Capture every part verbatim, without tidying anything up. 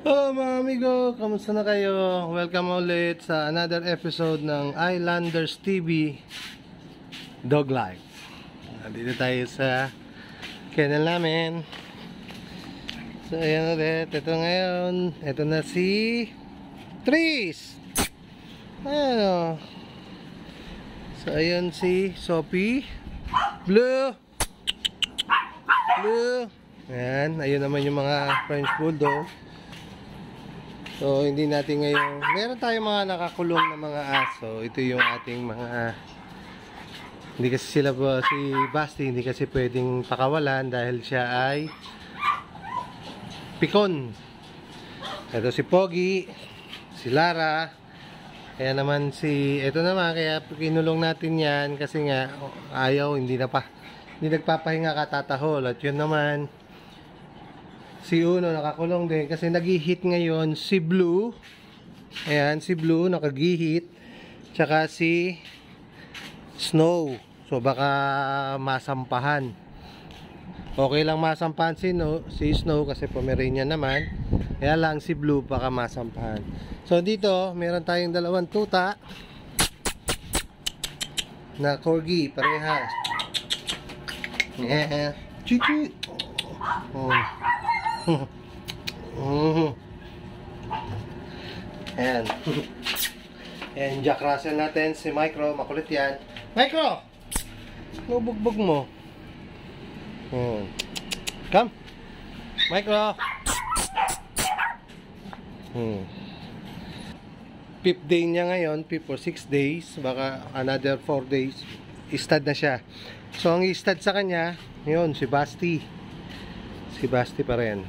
Hello mga amigo, kamusta na kayo? Welcome ulit sa another episode ng Islanders T V Dog Life. Dito tayo sa kennel namin. So ayan ulit, ito ngayon. Ito na si Tris. Ayan. So ayan si Sophie Blue Blue. Ayan, ayun naman yung mga French Bulldog. So, hindi natin ngayon, meron tayong mga nakakulong na mga aso. Ito yung ating mga, hindi kasi sila po, si Basti, hindi kasi pwedeng pakawalan dahil siya ay pikon. Ito si Pogi, si Lara, kaya naman si, ito naman, kaya kinulong natin yan kasi nga, ayaw, hindi na pa, hindi nagpapahinga katatahol. At yun naman, si Uno nakakulong din kasi nag-hit ngayon si Blue. Ayan, si Blue nakag-hit. Tsaka si Snow. So baka masampahan. Okay lang masampahan si, no, si Snow kasi Pomeranian naman. Kaya lang si Blue baka masampahan. So dito, meron tayong dalawang tuta na corgi, parehas. Yeah. Chuchu. Oh. Mm. Ayan. Ayan, Jack Russell natin, si Micro, makulit yan. Micro! Nubugbog mo. Hmm. Come. Micro! Hmm. Fifth day niya ngayon, fifth or six days, baka another four days, stud na siya. So, ang stud sa kanya, yun, si Basti. Si Basti pa rin.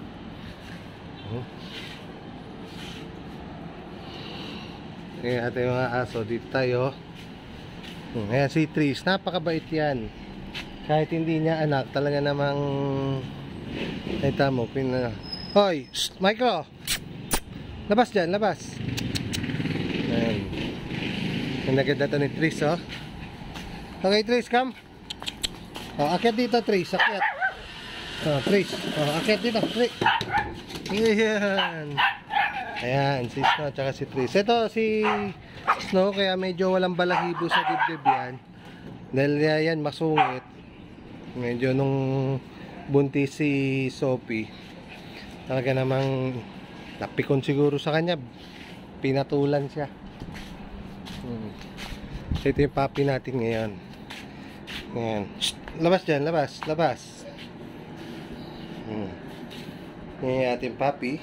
Ayan ating mga aso. Dito tayo. Ayan si Tris. Napakabait yan. Kahit hindi niya anak, talaga namang ito mo. Pina... Hoy! Shh, Micro! Labas dyan, labas. Ayan. Ang naganda to ni Tris, oh. Okay, Tris, come. Oh, akyat dito, Tris. Akyat. Oh, Tris. Oh, akyat dito. Tris. Ayan. Ayan, si Snow tsaka si Tris. Ito si Snow, kaya medyo walang balahibo sa dibdib yan. Dahil yan, masungit. Medyo nung buntis si Sophie, talaga namang napikon siguro sa kanya. Pinatulan siya. Hmm. So, ito yung puppy natin ngayon. Ayan. Shh, labas dyan, labas, labas. Hmm. Yan yung ating puppy.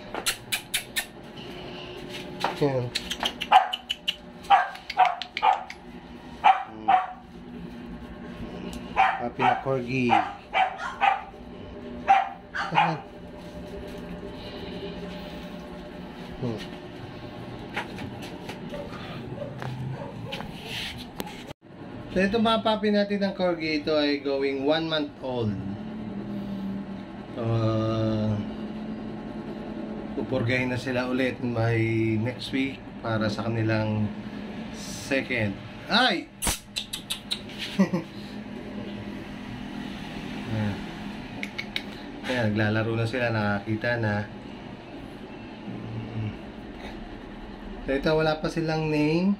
Yan. Hmm. Puppy na corgi. Ayan. Hmm. So ito mga puppy natin ng corgi, ito ay going one month old. Uh, pupurgahin na sila ulit by next week para sa kanilang second. Ay! Ayan, naglalaro na sila, nakakita na. So ito, wala pa silang name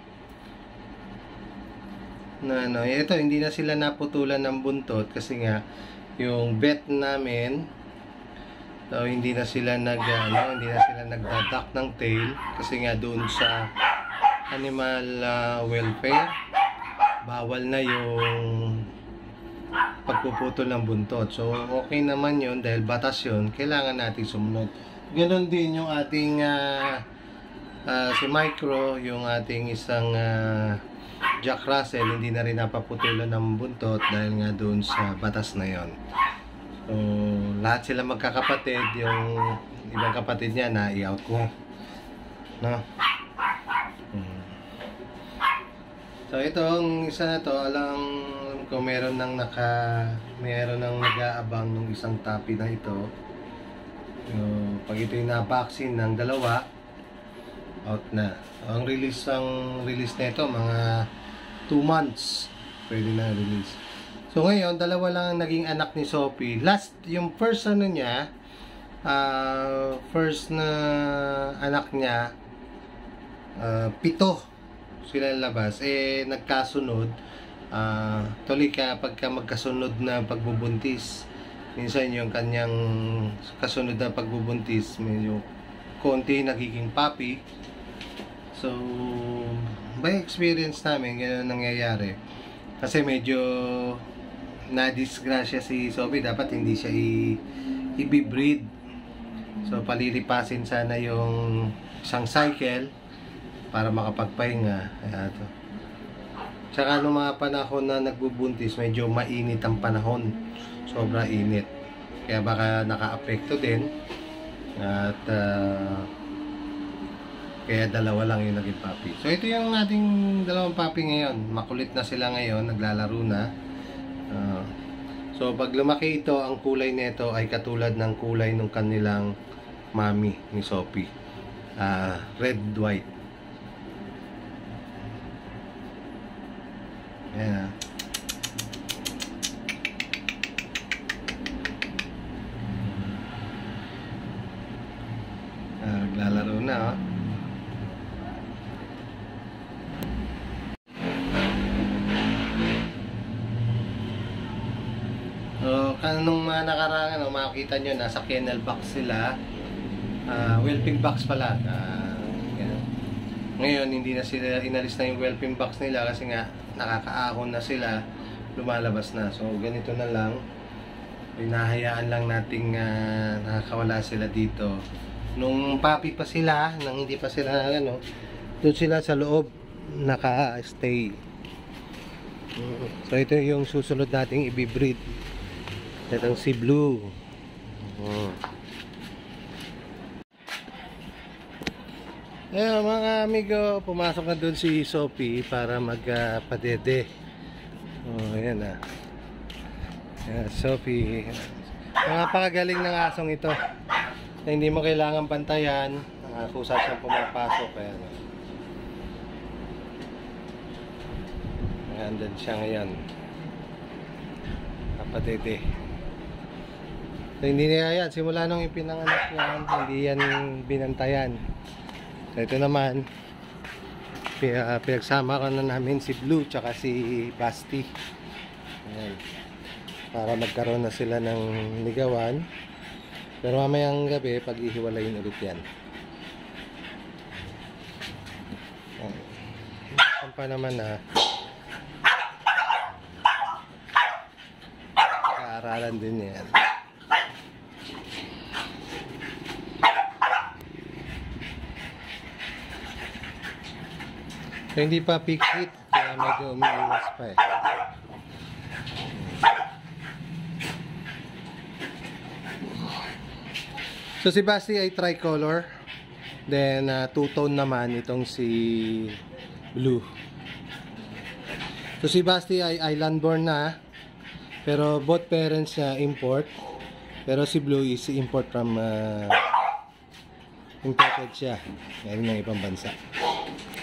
na ano. Ito, hindi na sila naputulan ng buntot kasi nga yung vet namin, so, hindi na sila nag ano, hindi na sila nagdadak ng tail kasi nga doon sa animal uh, welfare bawal na yung pagpuputol ng buntot. So okay naman yun dahil batas yun, kailangan natin sumunod. Ganon din yung ating uh, uh, si Micro, yung ating isang uh, Jack Russell, hindi na rin napaputulan ng buntot dahil nga doon sa batas na yon. So, lahat sila magkakapatid. Yung ibang kapatid niya na i-out ko. No? Hmm. So, itong isa na to, alam kung meron nang naka, meron nang nag-aabang ng isang tapi na ito. So, pag ito yung na-vaccine ng dalawa, out na. Ang release, ang release na ito, mga two months. Pwede na release. So ngayon, dalawa lang ang naging anak ni Sophie. Last, yung first ano niya, uh, first na anak niya, uh, pito sila labas. Eh, nagkasunod. Uh, tuloy ka pagka magkasunod na pagbubuntis. Minsan yung kanyang kasunod na pagbubuntis, medyo konti nagiging puppy. So, by experience namin, gano'n nangyayari. Kasi medyo na-disgrasya si Sophie, dapat hindi siya i- i-breed. So, palilipasin sana yung isang cycle para makapagpahinga. Kaya ito. Tsaka nung mga panahon na nagbubuntis, medyo mainit ang panahon. Sobra init. Kaya baka naka-apekto din. At uh, kaya dalawa lang yung naging puppy. So ito yung ating dalawang puppy ngayon. Makulit na sila ngayon, naglalaro na. Uh, so pag lumaki ito, ang kulay nito ay katulad ng kulay ng kanilang mami ni Sophie. Uh, red white. Ayan. Uh, naglalaro na, oh. So, kanong mga nakaraan, ano, makikita nyo, nasa kennel box sila. Uh, whelping box pala. Uh, Ngayon, hindi na sila, inalis na yung whelping box nila kasi nga, nakakaahon na sila, lumalabas na. So, ganito na lang. Hinahayaan lang nating uh, nakakawala sila dito. Nung puppy pa sila, nang hindi pa sila, ano, doon sila sa loob, naka-stay. So, ito yung susunod nating i-breed. Itong si Blue. Uh. Ayan, mga amigo, pumasok na doon si Sophie para magpadede. Uh, oh, ayan na. Ayan, Sophie. Napakagaling ng asong ito. Na hindi mo kailangan bantayan. Uh, kusa siyang pumapasok. Ayan. Ayan, dyan siya ngayon. Papadede. So, hindi niya yan. Simula nung ipinanganak yan, hindi yan binantayan. So, ito naman, pinagsama ko na namin si Blue tsaka si Basti. Ayan. Para magkaroon na sila ng ligawan. Pero mamayang gabi, pag-ihiwalayin ulit yan. Ayan pa naman na kaaralan din yan. So, hindi pa peak heat, kaya medyo umiiwas pa eh. So si Basti ay tricolor, then uh, two-tone naman itong si Blue. So si Basti ay island born na, pero both parents niya import, pero si Blue is import from uh, imported siya, galing ng ibang bansa.